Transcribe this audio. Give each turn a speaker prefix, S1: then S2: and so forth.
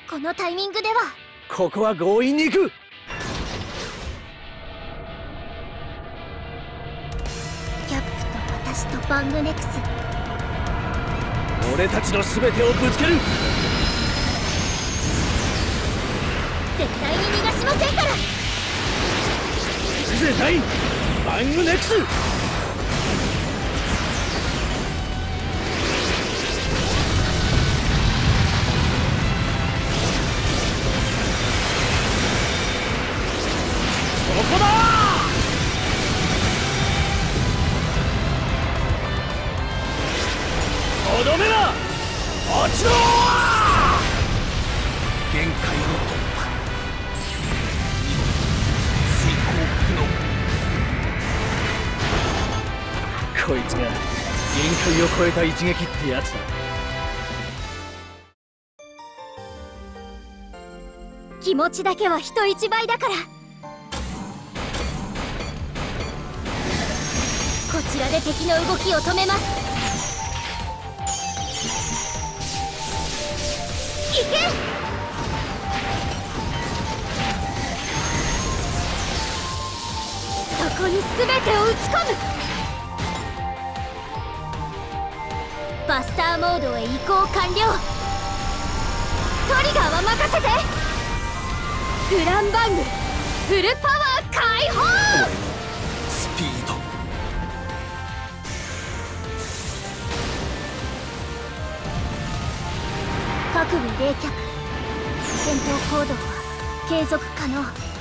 S1: このタイミングでは。
S2: ここは強引に行く。
S1: キャップと私とバングネクス。
S2: 俺たちの全てをぶつける。
S1: 絶対に逃がしませんから。
S2: 行くぜダイン、バングネクス。ここだ。とどめな、落ちろ。限界の突破、遂行不能。こいつが限界を超えた一撃ってやつだ。
S1: 気持ちだけは人一倍だから。こちらで敵の動きを止めます。行け。そこに全てを打ち込む。バスターモードへ移行完了。トリガーは任せて。グランバングフルパワー解放。
S2: スピード、
S1: 各部冷却。戦闘行動は継続可能。